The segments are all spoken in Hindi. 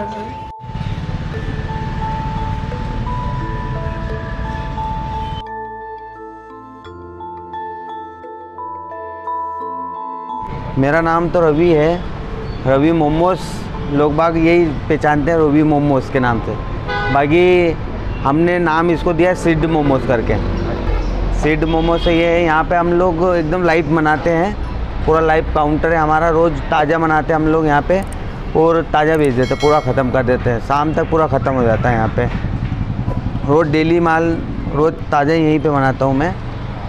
मेरा नाम तो रवि है, रवि मोमोस। लोग बाग यही पहचानते हैं रवि मोमोस के नाम से। बाकी हमने नाम इसको दिया सिड मोमोस करके। सिड मोमोस ये है, यहाँ पे हम लोग एकदम लाइव बनाते हैं, पूरा लाइव काउंटर है हमारा। रोज़ ताज़ा बनाते हैं हम लोग यहाँ पे और ताज़ा बेच देते हैं, पूरा ख़त्म कर देते हैं, शाम तक पूरा ख़त्म हो जाता है यहाँ पे। रोज़ डेली माल रोज़ ताज़ा यहीं पे बनाता हूँ मैं।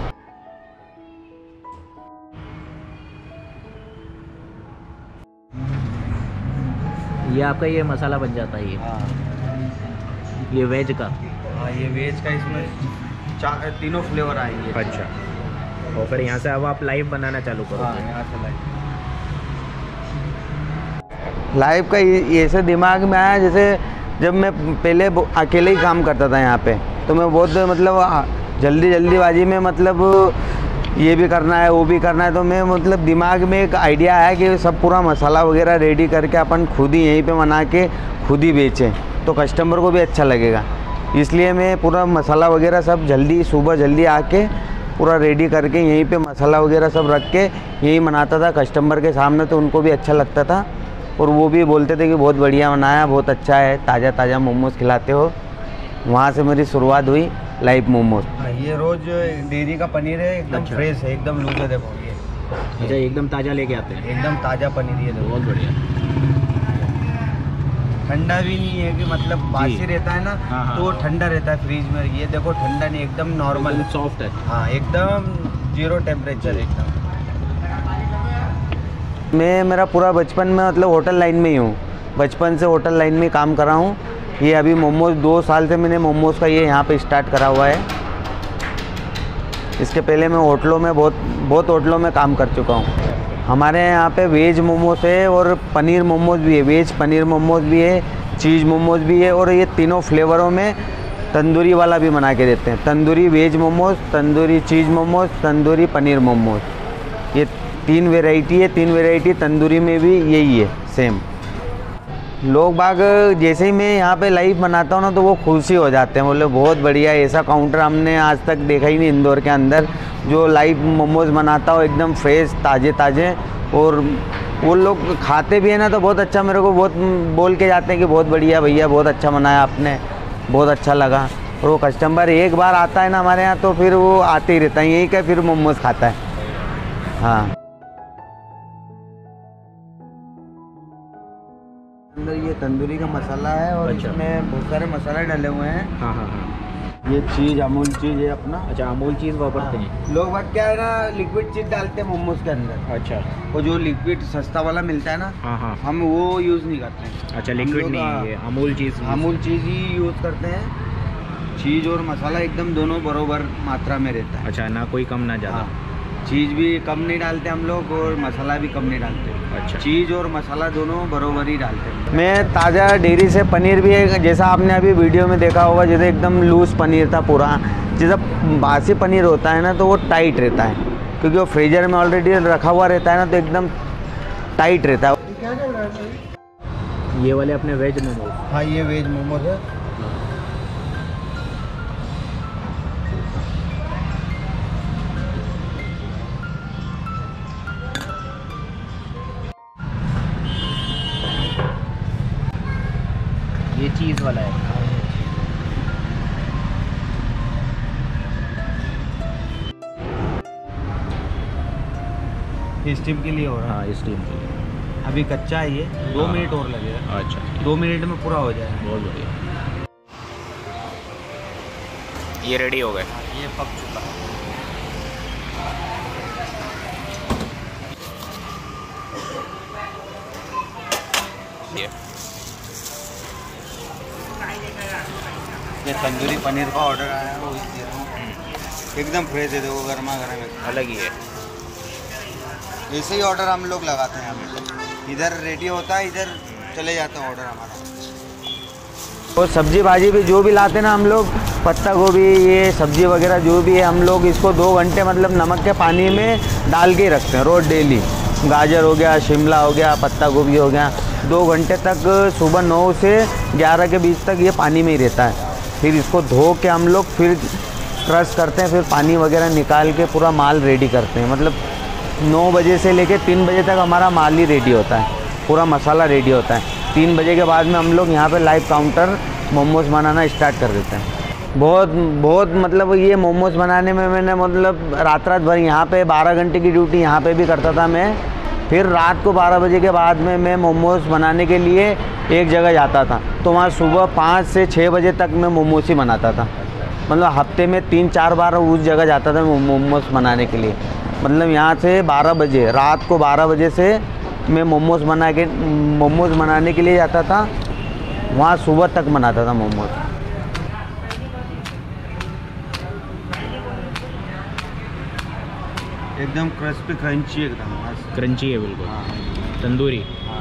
ये आपका ये मसाला बन जाता है ये। हाँ, ये वेज का। हाँ ये वेज का, इसमें तीनों फ्लेवर आएंगे। अच्छा, और फिर यहाँ से अब आप लाइव बनाना चालू करो। हाँ, यहाँ से लाइव का ऐसे दिमाग में आया, जैसे जब मैं पहले अकेले ही काम करता था यहाँ पे, तो मैं बहुत मतलब जल्दीबाजी में मतलब ये भी करना है वो भी करना है, तो मैं मतलब दिमाग में एक आइडिया आया कि सब पूरा मसाला वगैरह रेडी करके अपन खुद ही यहीं पे बना के खुद ही बेचें, तो कस्टमर को भी अच्छा लगेगा। इसलिए मैं पूरा मसाला वगैरह सब सुबह जल्दी आके पूरा रेडी करके यहीं पे मसाला वगैरह सब रख के यहीं बनाता था कस्टमर के सामने, तो उनको भी अच्छा लगता था और वो भी बोलते थे कि बहुत बढ़िया बनाया, बहुत अच्छा है, ताज़ा मोमोज़ खिलाते हो। वहाँ से मेरी शुरुआत हुई लाइव मोमोज। ये रोज़ डेयरी का पनीर है, एकदम फ्रेश है, एकदम लूज है। देखो ये अच्छा, एकदम ताज़ा लेके आते हैं, एकदम ताज़ा पनीर। ये देखो बहुत बढ़िया, ठंडा भी नहीं है कि मतलब बासी रहता है ना। हाँ, तो ठंडा रहता है फ्रीज में। ये देखो ठंडा नहीं, एकदम नॉर्मल सॉफ्ट है। हाँ, एकदम 0 टेम्परेचर एकदम। मैं मेरा पूरा बचपन में मतलब होटल लाइन में ही हूँ, बचपन से होटल लाइन में काम कर रहा हूँ। ये अभी मोमोज़ 2 साल से मैंने मोमोज़ का ये यहाँ पे स्टार्ट करा हुआ है। इसके पहले मैं होटलों में बहुत होटलों में काम कर चुका हूँ। हमारे यहाँ पे वेज मोमोज़ है और पनीर मोमोज़ भी है, वेज पनीर मोमोज़ भी है, चीज़ मोमोज़ भी है, और ये तीनों फ्लेवरों में तंदूरी वाला भी बना के देते हैं। तंदूरी वेज मोमोज़, तंदूरी चीज़ मोमोज़, तंदूरी पनीर मोमोज़, ये 3 वेराइटी है। 3 वेराइटी तंदूरी में भी यही है सेम। लोग बाग जैसे ही मैं यहाँ पे लाइव बनाता हूँ ना, तो वो खुशी हो जाते हैं, बोले बहुत बढ़िया, ऐसा काउंटर हमने आज तक देखा ही नहीं इंदौर के अंदर, जो लाइव मोमोज़ बनाता हो एकदम फ्रेश ताज़े। और वो लोग खाते भी है ना, तो बहुत अच्छा, मेरे को बहुत बोल के जाते हैं कि बहुत बढ़िया भैया, बहुत अच्छा बनाया आपने, बहुत अच्छा लगा। और वो कस्टमर एक बार आता है ना हमारे यहाँ, तो फिर वो आते ही रहता है, यही क्या फिर मोमोज़ खाता है। हाँ, अंदर ये तंदूरी का मसाला है और इसमें बहुत सारे मसाले डाले हुए हैं। हाँ। ये चीज़ अमूल चीज़ है अपना। अच्छा, अमूल चीज़ वापरते हैं लोग। बात क्या है ना, लिक्विड चीज़ डालते हैं मोमोज के अंदर। अच्छा, वो जो लिक्विड सस्ता वाला मिलता है ना, हाँ, हम वो यूज़ नहीं करते हैं। अच्छा, लिक्विड नहीं, ये अमूल चीज़ ही यूज़ करते हैं। चीज़ और मसाला एकदम दोनों बराबर मात्रा में रहता है। अच्छा, ना कोई कम ना ज़्यादा। चीज़ भी कम नहीं डालते हम लोग और मसाला भी कम नहीं डालते। अच्छा, चीज़ और मसाला दोनों बराबर ही डालते हैं। मैं ताज़ा डेयरी से पनीर भी है, जैसा आपने अभी वीडियो में देखा होगा, जैसे एकदम लूज़ पनीर था पूरा। जैसा बासी पनीर होता है ना, तो वो टाइट रहता है, क्योंकि वो फ्रीजर में ऑलरेडी रखा हुआ रहता है ना, तो एकदम टाइट रहता है। ये वाले अपने वेज मोमोज। हाँ, ये वेज मोमोज है। ये चीज़ वाला है। ये स्टीम के लिए हो रहा है। हाँ, स्टीम के लिए। अभी कच्चा है ये, 2 मिनट और लगेगा। अच्छा, 2 मिनट में पूरा हो जाएगा। बहुत बढ़िया। ये रेडी हो गए, ये पक चुका है। ये तंदूरी पनीर का ऑर्डर आया है, वो दे रहा हूँ। एकदम फ्रेश है, देखो गर्मा गर्म, अलग ही है। ऐसे ही ऑर्डर हम लोग लगाते हैं, हमें इधर रेडी होता है, इधर चले जाता है ऑर्डर हमारा। और सब्जी भाजी भी जो भी लाते हैं ना हम लोग, पत्ता गोभी, ये सब्जी वगैरह जो भी है, हम लोग इसको 2 घंटे मतलब नमक के पानी में डाल के रखते हैं रोज़ डेली। गाजर हो गया, शिमला हो गया, पत्ता गोभी हो गया, 2 घंटे तक सुबह 9 से 11 के बीच तक ये पानी में ही रहता है। फिर इसको धो के हम लोग फिर क्रश करते हैं, फिर पानी वगैरह निकाल के पूरा माल रेडी करते हैं। मतलब 9 बजे से लेके 3 बजे तक हमारा माल ही रेडी होता है, पूरा मसाला रेडी होता है। 3 बजे के बाद में हम लोग यहाँ पे लाइव काउंटर मोमोज़ बनाना स्टार्ट कर देते हैं। बहुत मतलब ये मोमोज़ बनाने में मैंने मतलब रात भर यहाँ पे 12 घंटे की ड्यूटी यहाँ पे भी करता था मैं। फिर रात को 12 बजे के बाद में मैं मोमोज़ बनाने के लिए एक जगह जाता था, तो वहाँ सुबह 5 से 6 बजे तक मैं मोमोज़ ही बनाता था। मतलब हफ्ते में 3-4 बार उस जगह जाता था मोमोज़ बनाने के लिए। मतलब यहाँ से 12 बजे, रात को 12 बजे से मैं मोमोज़ बनाने के लिए जाता था, वहाँ सुबह तक बनाता था मोमोज़। एकदम क्रिस्पी क्रंची, एकदम क्रंची है बिल्कुल। हाँ। तंदूरी।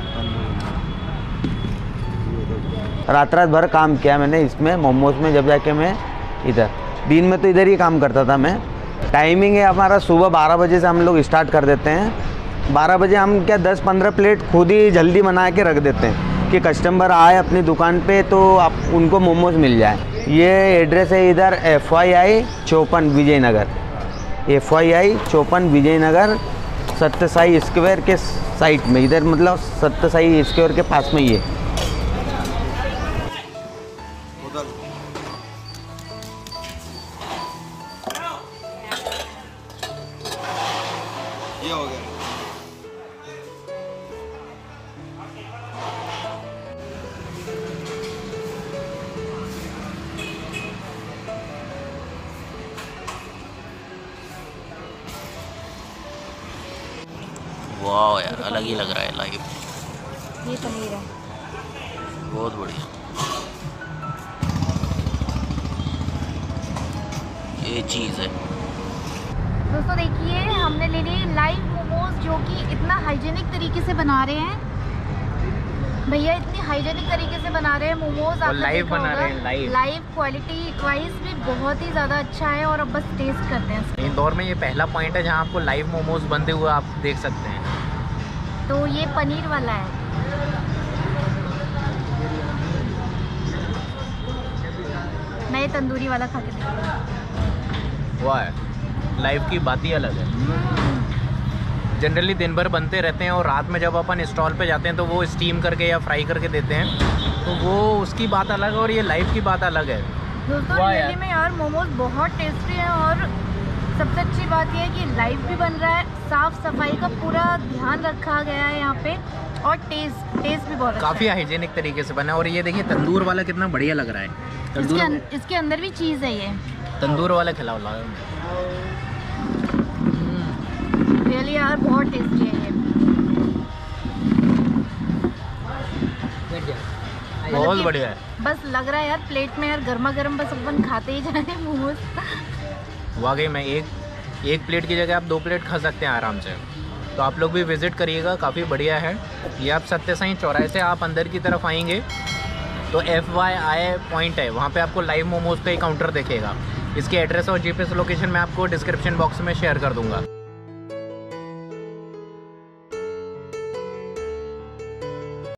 रात भर काम किया मैंने इसमें मोमोज़ में। जब जाके मैं इधर दिन में तो इधर ही काम करता था मैं। टाइमिंग है हमारा सुबह 12 बजे से हम लोग स्टार्ट कर देते हैं। 12 बजे हम क्या 10-15 प्लेट खुद ही जल्दी बना के रख देते हैं कि कस्टमर आए अपनी दुकान पे तो आप उनको मोमोज़ मिल जाए। ये एड्रेस है इधर FYI 54 विजयनगर, FYI 54 विजयनगर, सत्य साई स्क्वायर के साइड में। इधर मतलब सत्य साई स्क्वायर के पास में ही है। ये हो गया। वाह यार, अलग ही लग रहा है लाइव। ये पनीर है, बहुत बढ़िया। ये चीज़ है दोस्तों। देखिए हमने ले लिए लाइव मोमोज, जो कि इतना हाइजीनिक तरीके से बना रहे हैं भैया, इतनी हाइजीनिक तरीके से बना रहे हैं मोमोज। आप लाइव बना रहे हैं, लाइव क्वालिटी वाइज भी बहुत ही ज़्यादा अच्छा है। और अब बस टेस्ट करते हैं। इंदौर में ये पहला पॉइंट है जहाँ आपको लाइव मोमोज बनते हुए आप देख सकते हैं। तो ये पनीर वाला है। मैं ये तंदूरी वाला खा के देखती हूँ। वाह, लाइव की बात ही अलग है। जनरली दिन भर बनते रहते हैं और रात में जब अपन स्टॉल पे जाते हैं तो वो स्टीम करके या फ्राई करके देते हैं, तो वो उसकी बात अलग है और ये लाइव की बात अलग है। दोस्तों दिल्ली में यार मोमोज बहुत टेस्टी है। और सबसे अच्छी बात यह है कि लाइव भी बन रहा है, साफ सफाई का पूरा ध्यान रखा गया है यहाँ पे, और टेस्ट भी बहुत अच्छा काफ़ी हाइजीनिक तरीके से बना है। और ये देखिए तंदूर वाला कितना बढ़िया लग रहा है। इसके अंदर भी चीज़ है। ये तंदूर वाला खिलाओ रियली यार बहुत टेस्टी है ये, बहुत बढ़िया है। बस लग रहा है यार प्लेट में यार गर्मा गर्म बस अपन खाते ही जाए मोमोज। वाकई में एक प्लेट की जगह आप 2 प्लेट खा सकते हैं आराम से। तो आप लोग भी विज़िट करिएगा, काफ़ी बढ़िया है। ये आप सत्य साई चौराहे से आप अंदर की तरफ आएंगे तो FYI पॉइंट है, वहाँ पे आपको लाइव मोमोज़ का ही काउंटर दिखेगा। इसके एड्रेस और GPS लोकेशन मैं आपको डिस्क्रिप्शन बॉक्स में शेयर कर दूँगा।